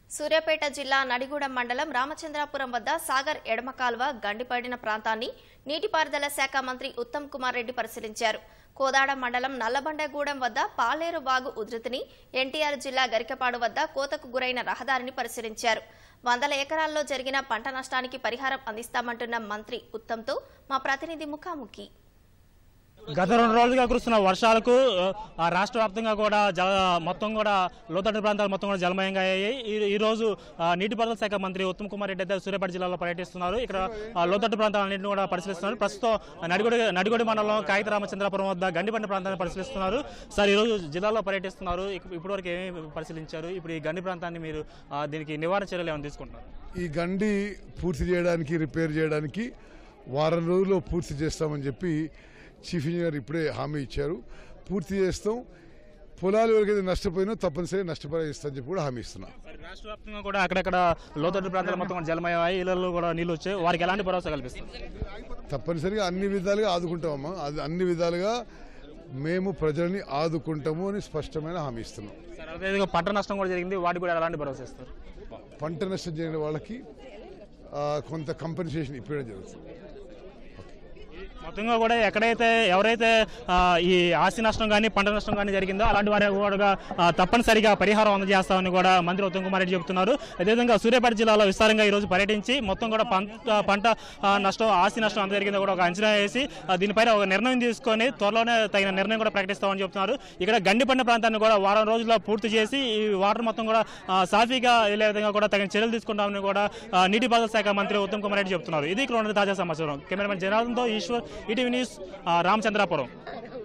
సూర్యాపేట జిల్లా నడిగూడెం మండలం రామచంద్రాపురం వద్ద సాగర్ ఎడమ కాల్వ గండిపడిన ప్రాంతాన్ని నీటిపారుదల శాఖ మంత్రి ఉత్తమ్ కుమార్ రెడ్డి పరిశీలించారు. కోదాడ మండలం నల్లబండగూడెం వద్ద పాలేరు వాగు ఉధృతిని, ఎన్టీఆర్ జిల్లా గరికపాడు వద్ద కోతకు గురైన రహదారిని పరిశీలించారు. 100 ఎకరాల్లో జరిగిన పంట నష్టానికి పరిహారం అందిస్తామంటున్న మంత్రి ఉత్తమ్తో మా ప్రతినిధి ముఖాముఖి. గత 2 రోజులుగా కురుస్తున్న వర్షాలకు రాష్ట్ర వ్యాప్తంగా కూడా మొత్తం కూడా లోతట్టు ప్రాంతాలు మొత్తం కూడా జలమయంగా అయ్యాయి. ఈ రోజు నీటిపారుదల శాఖ మంత్రి ఉత్తమ్ కుమార్ రెడ్డి అయితే సూర్యాపేట జిల్లాలో పర్యటిస్తున్నారు. ఇక్కడ లోతట్టు ప్రాంతాలన్నింటినీ కూడా పరిశీలిస్తున్నారు. ప్రస్తుతం నడిగొడి మండలం కాగిత రామచంద్రాపురం వద్ద గండిపడిన ప్రాంతాన్ని పరిశీలిస్తున్నారు. సార్, ఈరోజు జిల్లాలో పర్యటిస్తున్నారు. ఇప్పటివరకు ఏమేమి పరిశీలించారు? ఇప్పుడు ఈ గండి ప్రాంతాన్ని మీరు దీనికి నివారణ చర్యలు ఏమైనా తీసుకుంటున్నారు? ఈ గండి పూర్తి చేయడానికి, రిపేర్ చేయడానికి వారం రోజుల్లో పూర్తి చేస్తామని చెప్పి చీఫ్ ఇంజనీర్ ఇప్పుడే హామీ ఇచ్చారు. పూర్తి చేస్తాం. పొలాలు ఎవరికైతే నష్టపోయినా తప్పనిసరి నష్టపరిహారం ఇస్తామని చెప్పి కూడా హామీ ఇస్తున్నాం. రాష్ట్ర వ్యాప్తంగా కూడా అక్కడక్కడ లోతట్టు ప్రాంతాలు మొత్తం జలమయమై ఇళ్లలో కూడా నీళ్లు వచ్చాయి. వారికి ఎలాంటి భరోసా కల్పిస్తాం? తప్పనిసరిగా అన్ని విధాలుగా ఆదుకుంటామమ్మా. అది అన్ని విధాలుగా మేము ప్రజల్ని ఆదుకుంటాము అని స్పష్టమైన హామీ ఇస్తున్నాం. అదేవిధంగా పంట నష్టం కూడా జరిగింది. వాటికి కూడా ఎలాంటి భరోసా ఇస్తారు? పంట నష్టం జరిగిన వాళ్ళకి కొంత కంపెన్సేషన్ ఇప్పడం జరుగుతుంది. మొత్తంగా కూడా ఎవరైతే ఈ ఆస్తి నష్టం కానీ పంట నష్టం కానీ జరిగిందో అలాంటి వారి కూడా తప్పనిసరిగా పరిహారం అందజేస్తామని కూడా మంత్రి ఉత్తమ్ కుమార్ రెడ్డి చెబుతున్నారు. అదేవిధంగా సూర్యాపేట జిల్లాలో విస్తారంగా ఈ రోజు పర్యటించి మొత్తం కూడా పంట నష్టం, ఆస్తి నష్టం అంత జరిగిందో కూడా ఒక అంచనా వేసి దీనిపైన ఒక నిర్ణయం తీసుకొని త్వరలోనే తగిన నిర్ణయం కూడా ప్రకటిస్తామని చెబుతున్నారు. ఇక్కడ గండిపడిన ప్రాంతాన్ని కూడా వారం రోజుల్లో పూర్తి చేసి ఈ వాటర్ మొత్తం కూడా సాఫీగా వెళ్ళే విధంగా కూడా తగిన చర్యలు తీసుకుంటామని కూడా నీటిపారుదల శాఖ మంత్రి ఉత్తమ్ కుమార్ రెడ్డి చెబుతున్నారు. ఇది ఇక్కడ తాజా సమాచారం. కెమెరామెన్ జనార్దన్తో ఈశ్వర్, ఈటీవీ న్యూస్, రామచంద్రాపురం.